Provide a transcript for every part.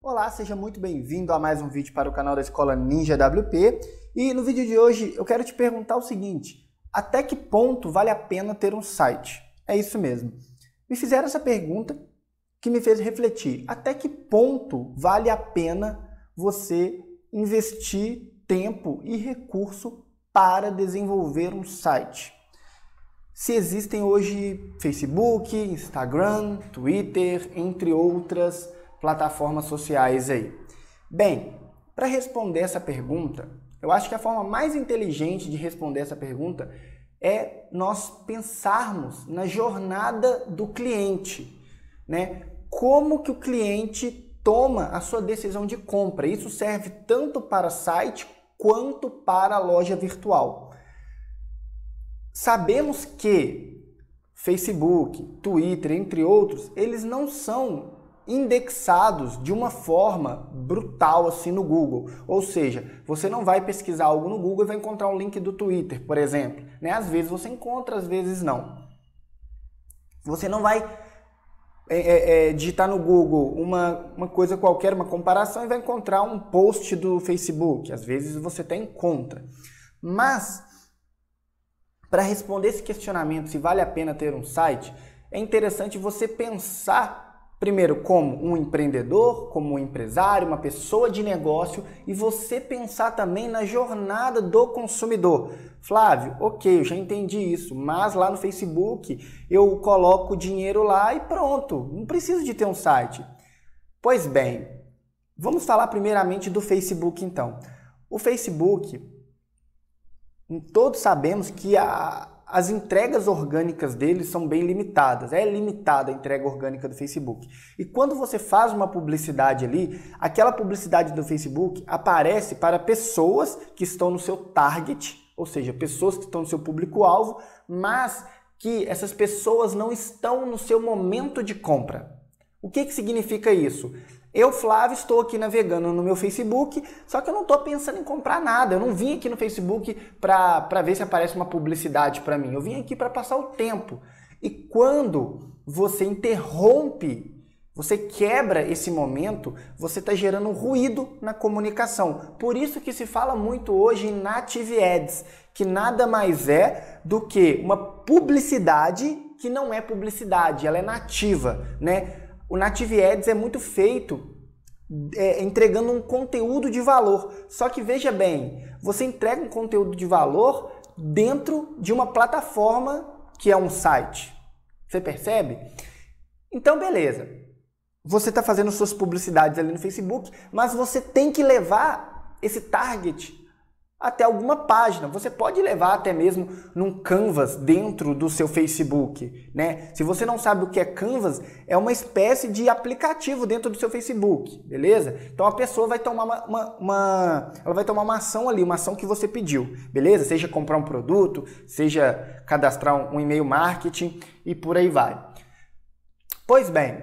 Olá, seja muito bem-vindo a mais um vídeo para o canal da Escola Ninja WP. E no vídeo de hoje eu quero te perguntar o seguinte: até que ponto vale a pena ter um site? É isso mesmo. Me fizeram essa pergunta que me fez refletir. Até que ponto vale a pena você investir tempo e recurso para desenvolver um site? Se existem hoje Facebook, Instagram, Twitter, entre outras plataformas sociais aí. Bem, para responder essa pergunta, eu acho que a forma mais inteligente de responder essa pergunta é nós pensarmos na jornada do cliente, né? Como que o cliente toma a sua decisão de compra. Isso serve tanto para site quanto para a loja virtual. Sabemos que Facebook, Twitter, entre outros, eles não são indexados de uma forma brutal assim no Google. Ou seja, você não vai pesquisar algo no Google e vai encontrar um link do Twitter, por exemplo. Né? Às vezes você encontra, às vezes não. Você não vai digitar no Google uma coisa qualquer, uma comparação, e vai encontrar um post do Facebook. Às vezes você até encontra. Mas, para responder esse questionamento, se vale a pena ter um site, é interessante você pensar primeiro como um empreendedor, como um empresário, uma pessoa de negócio, e você pensar também na jornada do consumidor. Flávio, ok, eu já entendi isso, mas lá no Facebook eu coloco dinheiro lá e pronto, não preciso de ter um site. Pois bem, vamos falar primeiramente do Facebook então. O Facebook, todos sabemos que as entregas orgânicas deles são bem limitadas. É limitada a entrega orgânica do Facebook. E quando você faz uma publicidade ali, aquela publicidade do Facebook aparece para pessoas que estão no seu target, ou seja, pessoas que estão no seu público-alvo, mas que essas pessoas não estão no seu momento de compra. O que significa isso? Eu, Flávio, estou aqui navegando no meu Facebook, só que eu não estou pensando em comprar nada. Eu não vim aqui no Facebook para ver se aparece uma publicidade para mim. Eu vim aqui para passar o tempo. E quando você interrompe, você quebra esse momento, você está gerando ruído na comunicação. Por isso que se fala muito hoje em Native Ads, que nada mais é do que uma publicidade que não é publicidade, ela é nativa, né? O Native Ads é muito feito entregando um conteúdo de valor. Só que veja bem, você entrega um conteúdo de valor dentro de uma plataforma que é um site. Você percebe? Então, beleza. Você está fazendo suas publicidades ali no Facebook, mas você tem que levar esse target até alguma página. Você pode levar até mesmo num Canvas dentro do seu Facebook, né? Se você não sabe o que é Canvas, é uma espécie de aplicativo dentro do seu Facebook, beleza? Então a pessoa vai tomar ela vai tomar uma ação ali, uma ação que você pediu, beleza? Seja comprar um produto, seja cadastrar um e-mail marketing e por aí vai. Pois bem,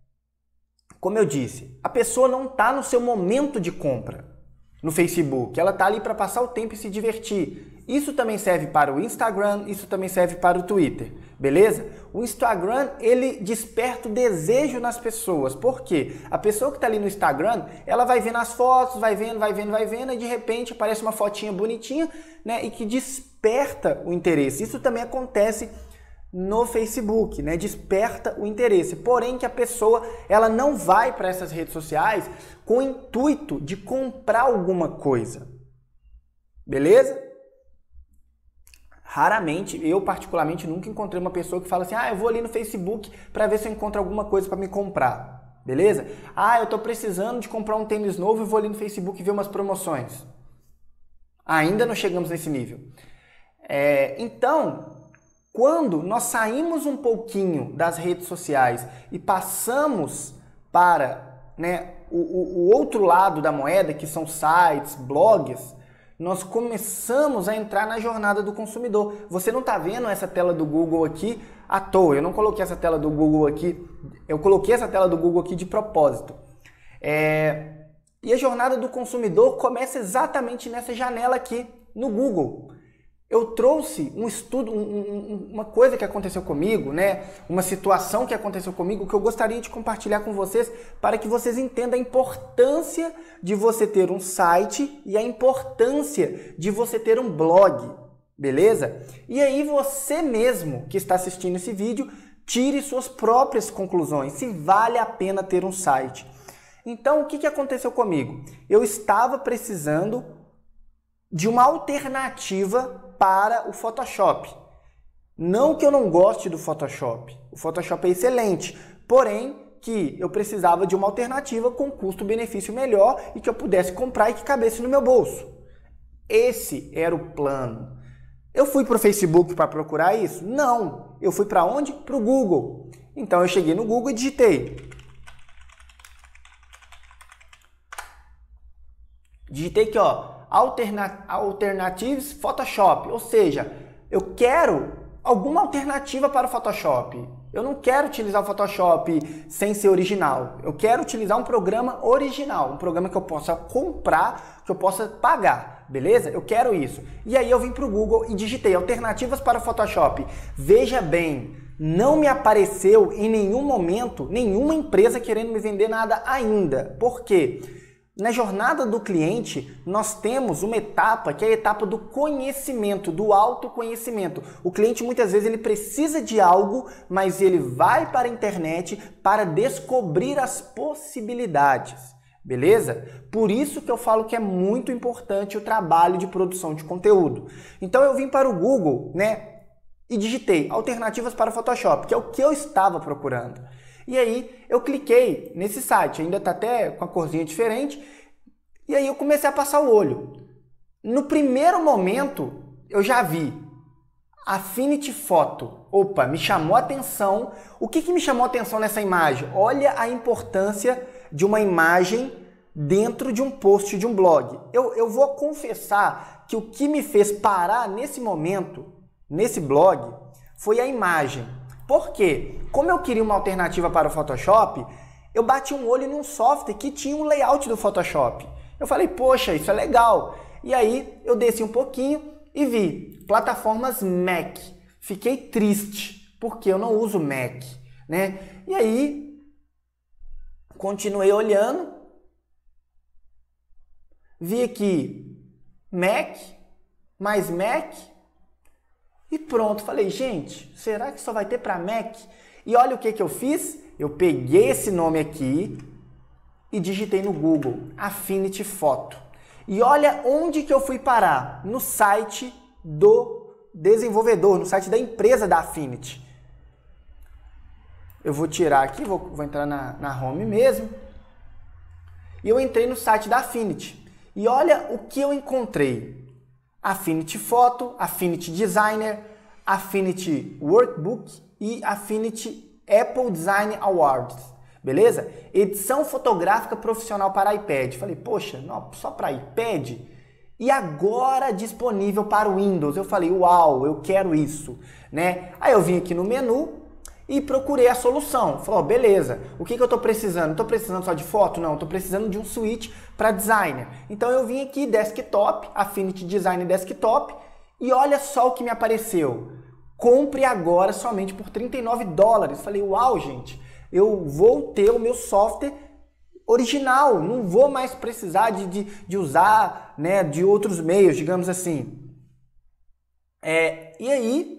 como eu disse, a pessoa não está no seu momento de compra no Facebook, ela está ali para passar o tempo e se divertir. Isso também serve para o Instagram, isso também serve para o Twitter, beleza? O Instagram, ele desperta o desejo nas pessoas. Por quê? A pessoa que está ali no Instagram, ela vai vendo as fotos, vai vendo, e de repente aparece uma fotinha bonitinha, né, e que desperta o interesse. Isso também acontece no Facebook, né? Desperta o interesse. Porém, que a pessoa ela não vai para essas redes sociais com o intuito de comprar alguma coisa. Beleza? Raramente, eu particularmente nunca encontrei uma pessoa que fala assim: eu vou ali no Facebook para ver se eu encontro alguma coisa para me comprar. Beleza? Eu tô precisando de comprar um tênis novo e vou ali no Facebook ver umas promoções. Ainda não chegamos nesse nível. Então, quando nós saímos um pouquinho das redes sociais e passamos para, né, o outro lado da moeda, que são sites, blogs, nós começamos a entrar na jornada do consumidor. Você não está vendo essa tela do Google aqui à toa. Eu não coloquei essa tela do Google aqui, eu coloquei essa tela do Google aqui de propósito. E a jornada do consumidor começa exatamente nessa janela aqui no Google. eu trouxe um estudo, uma coisa que aconteceu comigo, né? Uma situação que aconteceu comigo que eu gostaria de compartilhar com vocês para que vocês entendam a importância de você ter um site e a importância de você ter um blog, beleza? E aí você mesmo que está assistindo esse vídeo, tire suas próprias conclusões, se vale a pena ter um site. Então, o que aconteceu comigo? Eu estava precisando de uma alternativa para o Photoshop. Não que eu não goste do Photoshop. O Photoshop é excelente, porém que eu precisava de uma alternativa com custo-benefício melhor e que eu pudesse comprar e que cabesse no meu bolso. Esse era o plano. Eu fui para o Facebook para procurar isso? Não. Eu fui para onde? Para o Google. Então eu cheguei no Google e digitei. Digitei aqui, ó, Alternatives Photoshop, ou seja, eu quero alguma alternativa para o Photoshop. Eu não quero utilizar o Photoshop sem ser original. Eu quero utilizar um programa original, um programa que eu possa comprar, que eu possa pagar, beleza? Eu quero isso. E aí eu vim para o Google e digitei alternativas para o Photoshop. Veja bem, não me apareceu em nenhum momento nenhuma empresa querendo me vender nada ainda. Por quê? Na jornada do cliente, nós temos uma etapa que é a etapa do conhecimento, do autoconhecimento. O cliente muitas vezes ele precisa de algo, mas ele vai para a internet para descobrir as possibilidades, beleza? Por isso que eu falo que é muito importante o trabalho de produção de conteúdo. Então eu vim para o Google, né, e digitei alternativas para o Photoshop, que é o que eu estava procurando. E aí eu cliquei nesse site, ainda está até com a corzinha diferente, e aí eu comecei a passar o olho. No primeiro momento eu já vi Affinity Photo. Opa, me chamou a atenção. O que me chamou a atenção nessa imagem? Olha a importância de uma imagem dentro de um post de um blog. Eu vou confessar que o que me fez parar nesse momento, nesse blog, foi a imagem. Por quê? Como eu queria uma alternativa para o Photoshop, eu bati um olho num software que tinha um layout do Photoshop. Eu falei, poxa, isso é legal. E aí eu desci um pouquinho e vi plataformas Mac. Fiquei triste, porque eu não uso Mac, né? E aí continuei olhando, vi aqui Mac, mais Mac, e pronto, falei, gente, será que só vai ter para Mac? E olha o que eu fiz, eu peguei esse nome aqui e digitei no Google, Affinity Photo. E olha onde que eu fui parar, no site do desenvolvedor, no site da empresa da Affinity. Eu vou tirar aqui, vou entrar na home mesmo, e eu entrei no site da Affinity. E olha o que eu encontrei. Affinity Photo, Affinity Designer, Affinity Workbook e Affinity Apple Design Awards, beleza? Edição fotográfica profissional para iPad. Falei, poxa, não, só para iPad? E agora disponível para o Windows. Eu falei, uau, eu quero isso, né? Aí eu vim aqui no menu e procurei a solução. Falei, oh, beleza, o que eu estou precisando? Estou precisando só de foto? Não, estou precisando de um switch para designer. Então eu vim aqui, desktop, Affinity Design Desktop, e olha só o que me apareceu. Compre agora somente por $39. Falei, uau, gente, eu vou ter o meu software original, não vou mais precisar de usar, né, de outros meios, digamos assim. E aí,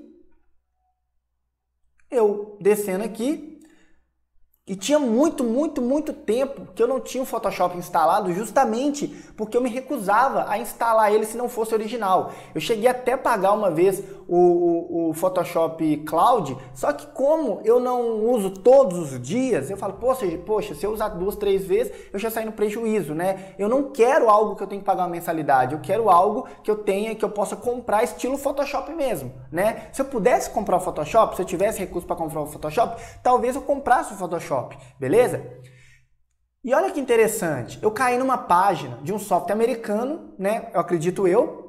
eu descendo aqui, e tinha muito tempo que eu não tinha o Photoshop instalado, justamente porque eu me recusava a instalar ele se não fosse original. Eu cheguei até a pagar uma vez o Photoshop Cloud, só que como eu não uso todos os dias, eu falo, poxa, se eu usar 2, 3 vezes, eu já saio no prejuízo, né? Eu não quero algo que eu tenho que pagar uma mensalidade, eu quero algo que eu tenha, que eu possa comprar estilo Photoshop mesmo, né? Se eu pudesse comprar o Photoshop, se eu tivesse recurso para comprar o Photoshop, talvez eu comprasse o Photoshop. Beleza? E olha que interessante, eu caí numa página de um software americano, né? Eu acredito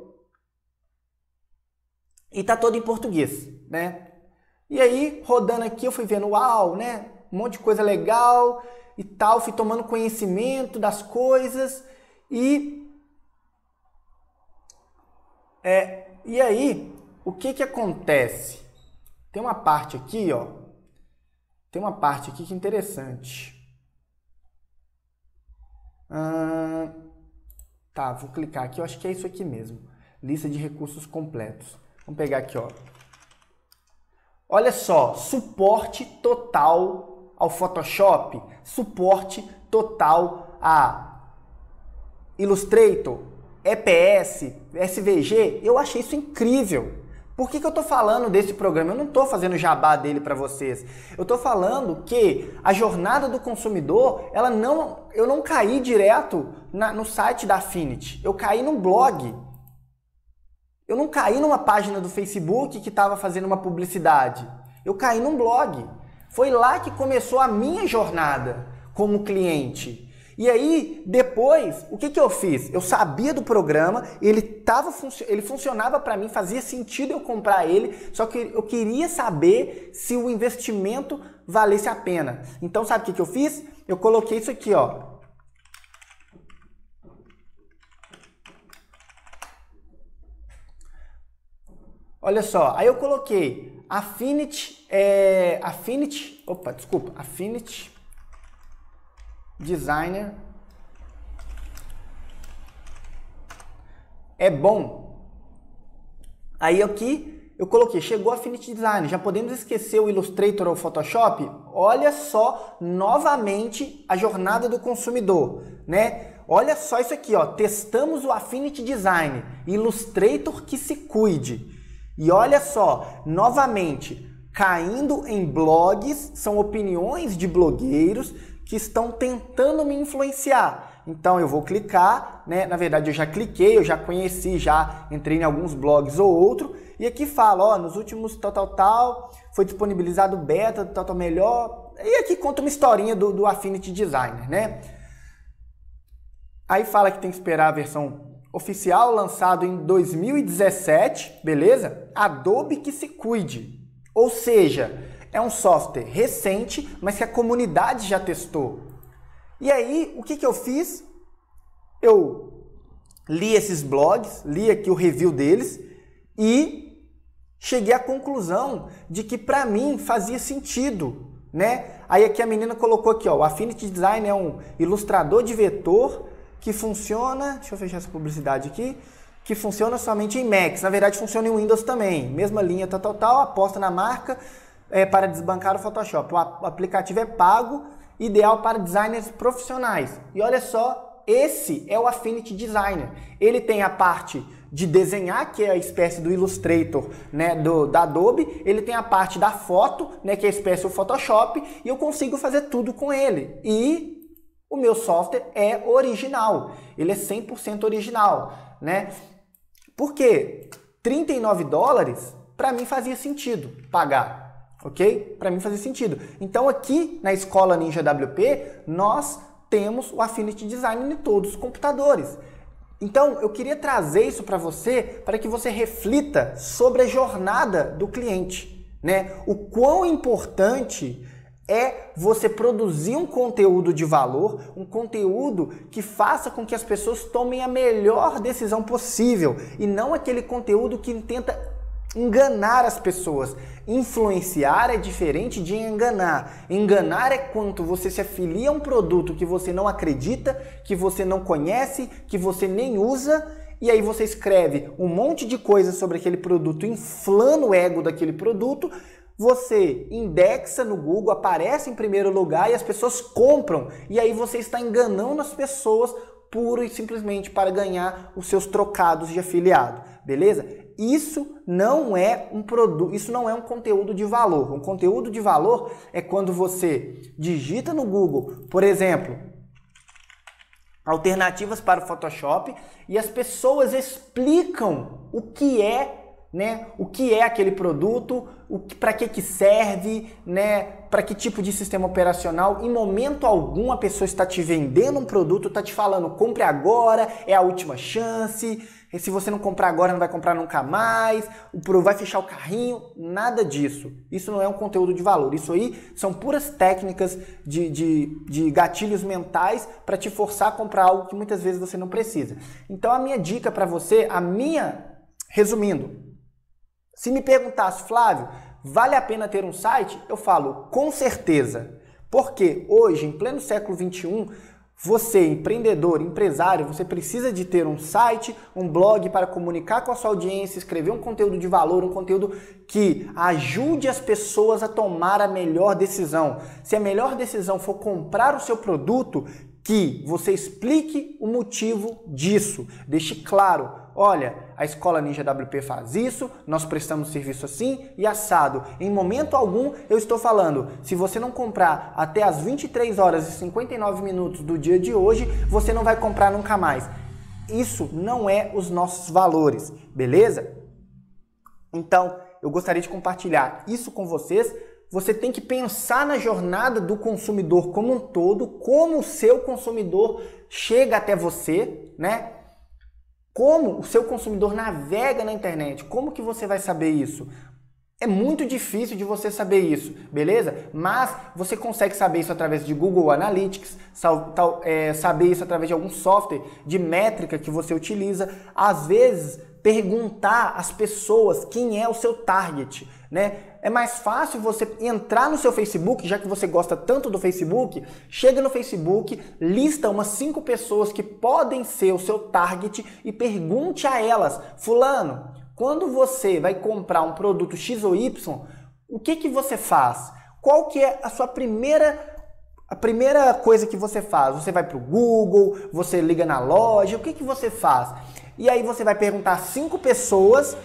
e tá todo em português, né? E aí, rodando aqui, eu fui vendo, uau, né? Um monte de coisa legal e tal, fui tomando conhecimento das coisas e aí o que que acontece? Tem uma parte aqui, ó. Tem uma parte aqui que é interessante. Tá, vou clicar aqui. Eu acho que é isso aqui mesmo. Lista de recursos completos. Vamos pegar aqui, ó. Olha só, suporte total ao Photoshop, suporte total a Illustrator, EPS, SVG. Eu achei isso incrível. Por que que eu estou falando desse programa? Eu não estou fazendo jabá dele para vocês. Eu estou falando que a jornada do consumidor, eu não caí direto no site da Affinity. Eu caí num blog. Eu não caí numa página do Facebook que estava fazendo uma publicidade. Eu caí num blog. Foi lá que começou a minha jornada como cliente. E aí, depois, o que que eu fiz? Eu sabia do programa, ele funcionava para mim, fazia sentido eu comprar ele, só que eu queria saber se o investimento valesse a pena. Então, sabe o que que eu fiz? Eu coloquei isso aqui, ó. Olha só, aí eu coloquei Affinity Designer é bom. Aí aqui eu coloquei, chegou Affinity Designer, já podemos esquecer o Illustrator ou o Photoshop? Olha só, novamente, a jornada do consumidor, né? Olha só isso aqui, ó, testamos o Affinity Design, Illustrator que se cuide. E olha só, novamente, caindo em blogs, são opiniões de blogueiros que estão tentando me influenciar. Então eu vou clicar, né? Na verdade eu já cliquei, eu já conheci, já entrei em alguns blogs ou outro, e aqui fala, ó, nos últimos tal, foi disponibilizado beta, tal, melhor, e aqui conta uma historinha do Affinity Designer, né? Aí fala que tem que esperar a versão oficial, lançado em 2017, beleza? Adobe que se cuide. Ou seja, é um software recente, mas que a comunidade já testou. E aí, o que que eu fiz? Eu li esses blogs, li aqui o review deles e cheguei à conclusão de que para mim fazia sentido, né? Aí aqui a menina colocou aqui, ó, o Affinity Design é um ilustrador de vetor que funciona, deixa eu fechar essa publicidade aqui, que funciona somente em Macs. Na verdade, funciona em Windows também. Mesma linha, tal, aposta na marca para desbancar o Photoshop. O aplicativo é pago, ideal para designers profissionais. E olha só, esse é o Affinity Designer. Ele tem a parte de desenhar, que é a espécie do Illustrator, né, da Adobe. Ele tem a parte da foto, né, que é a espécie do Photoshop. E eu consigo fazer tudo com ele. E o meu software é original, ele é 100% original, né? Porque $39 para mim fazia sentido pagar, ok? Para mim fazia sentido. Então aqui na Escola Ninja WP nós temos o Affinity Design em todos os computadores. Então eu queria trazer isso para que você reflita sobre a jornada do cliente, né? O quão importante é você produzir um conteúdo de valor, um conteúdo que faça com que as pessoas tomem a melhor decisão possível e não aquele conteúdo que tenta enganar as pessoas. Influenciar é diferente de enganar. Enganar é quando você se afilia a um produto que você não acredita, que você não conhece, que você nem usa, e aí você escreve um monte de coisas sobre aquele produto, inflando o ego daquele produto. Você indexa no Google, aparece em primeiro lugar e as pessoas compram. E aí você está enganando as pessoas pura e simplesmente para ganhar os seus trocados de afiliado, beleza? Isso não é um produto, isso não é um conteúdo de valor. Um conteúdo de valor é quando você digita no Google, por exemplo, alternativas para o Photoshop e as pessoas explicam o que é, né? O que é aquele produto, para que serve, né? Para que tipo de sistema operacional. Em momento algum a pessoa está te vendendo um produto, está te falando compre agora, é a última chance, e se você não comprar agora não vai comprar nunca mais, vai fechar o carrinho, nada disso. Isso não é um conteúdo de valor, isso aí são puras técnicas de gatilhos mentais para te forçar a comprar algo que muitas vezes você não precisa. Então a minha dica para você, resumindo, Se me perguntasse, Flávio, vale a pena ter um site? Eu falo, com certeza. Porque hoje, em pleno século XXI, você, empreendedor, empresário, você precisa de ter um site, um blog para comunicar com a sua audiência, escrever um conteúdo de valor, um conteúdo que ajude as pessoas a tomar a melhor decisão. Se a melhor decisão for comprar o seu produto, que você explique o motivo disso. Deixe claro, olha, a Escola Ninja WP faz isso, nós prestamos serviço assim e assado. Em momento algum eu estou falando, se você não comprar até as 23 horas e 59 minutos do dia de hoje, você não vai comprar nunca mais. Isso não é os nossos valores, beleza? Então, eu gostaria de compartilhar isso com vocês. Você tem que pensar na jornada do consumidor como um todo, como o seu consumidor chega até você, né? Como o seu consumidor navega na internet, como que você vai saber isso? É muito difícil de você saber isso, beleza? Mas você consegue saber isso através de Google Analytics, saber isso através de algum software de métrica que você utiliza. Às vezes, perguntar às pessoas quem é o seu target, né? É mais fácil você entrar no seu Facebook, já que você gosta tanto do Facebook, chega no Facebook, lista umas 5 pessoas que podem ser o seu target e pergunte a elas, fulano, quando você vai comprar um produto X ou Y, o que você faz? Qual que é a sua primeira coisa que você faz? Você vai para o Google, você liga na loja, o que você faz? E aí você vai perguntar a 5 pessoas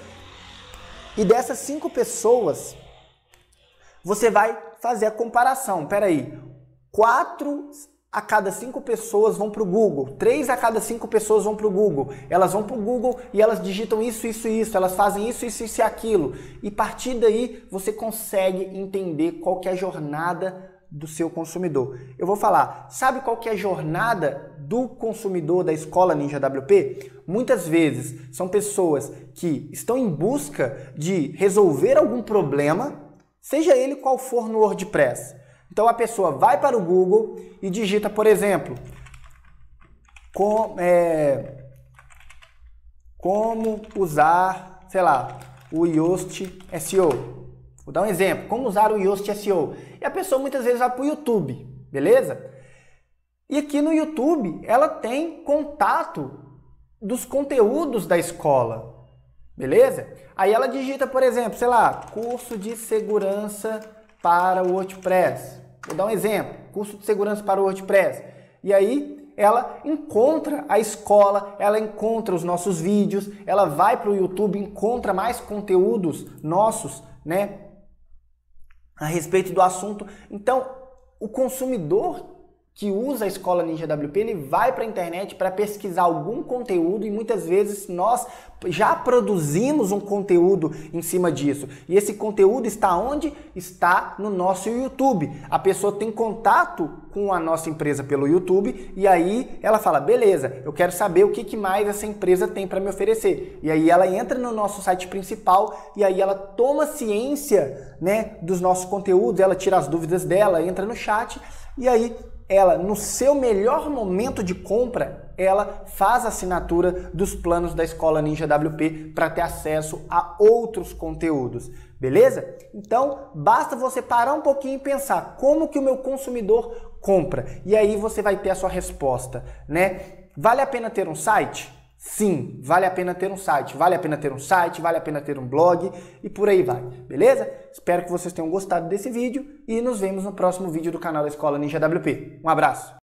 e dessas 5 pessoas você vai fazer a comparação. Peraí, 4 a cada 5 pessoas vão para o Google, 3 a cada 5 pessoas vão para o Google. Elas vão para o Google e elas digitam isso, isso e isso, elas fazem isso, isso, isso e aquilo. E a partir daí você consegue entender qual que é a jornada do seu consumidor. Eu vou falar, sabe qual que é a jornada do consumidor da Escola Ninja WP? Muitas vezes são pessoas que estão em busca de resolver algum problema, seja ele qual for no WordPress. Então a pessoa vai para o Google e digita, por exemplo, como usar, sei lá, o Yoast SEO. Vou dar um exemplo, como usar o Yoast SEO. E a pessoa muitas vezes vai para o YouTube, beleza? E aqui no YouTube ela tem contato dos conteúdos da escola, beleza? Aí ela digita, por exemplo, sei lá, curso de segurança para o WordPress. Vou dar um exemplo, curso de segurança para o WordPress. E aí ela encontra a escola, ela encontra os nossos vídeos, ela vai para o YouTube, encontra mais conteúdos nossos, né, a respeito do assunto. Então, o consumidor que usa a Escola Ninja WP, ele vai para a internet para pesquisar algum conteúdo e muitas vezes nós já produzimos um conteúdo em cima disso. E esse conteúdo está onde? Está no nosso YouTube. A pessoa tem contato com a nossa empresa pelo YouTube e aí ela fala, beleza, eu quero saber o que mais essa empresa tem para me oferecer. E aí ela entra no nosso site principal e aí ela toma ciência, né, dos nossos conteúdos, ela tira as dúvidas dela, entra no chat e aí ela, no seu melhor momento de compra, ela faz a assinatura dos planos da Escola Ninja WP para ter acesso a outros conteúdos, beleza? Então, basta você parar um pouquinho e pensar como que o meu consumidor compra. E aí você vai ter a sua resposta, né? Vale a pena ter um site? Sim, vale a pena ter um site, vale a pena ter um site, vale a pena ter um blog e por aí vai, beleza? Espero que vocês tenham gostado desse vídeo e nos vemos no próximo vídeo do canal da Escola Ninja WP. Um abraço!